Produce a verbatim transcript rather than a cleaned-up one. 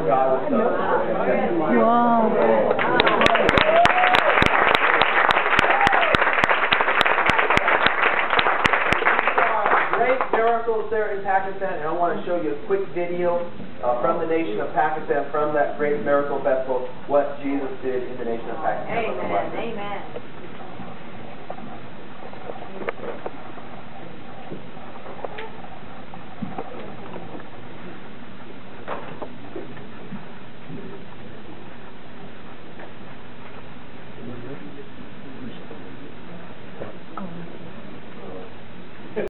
God was so Wow. Great miracles there in Pakistan, and I want to show you a quick video uh, from the nation of Pakistan, from that great miracle festival, what Jesus did in the nation of Pakistan. Amen. Amen.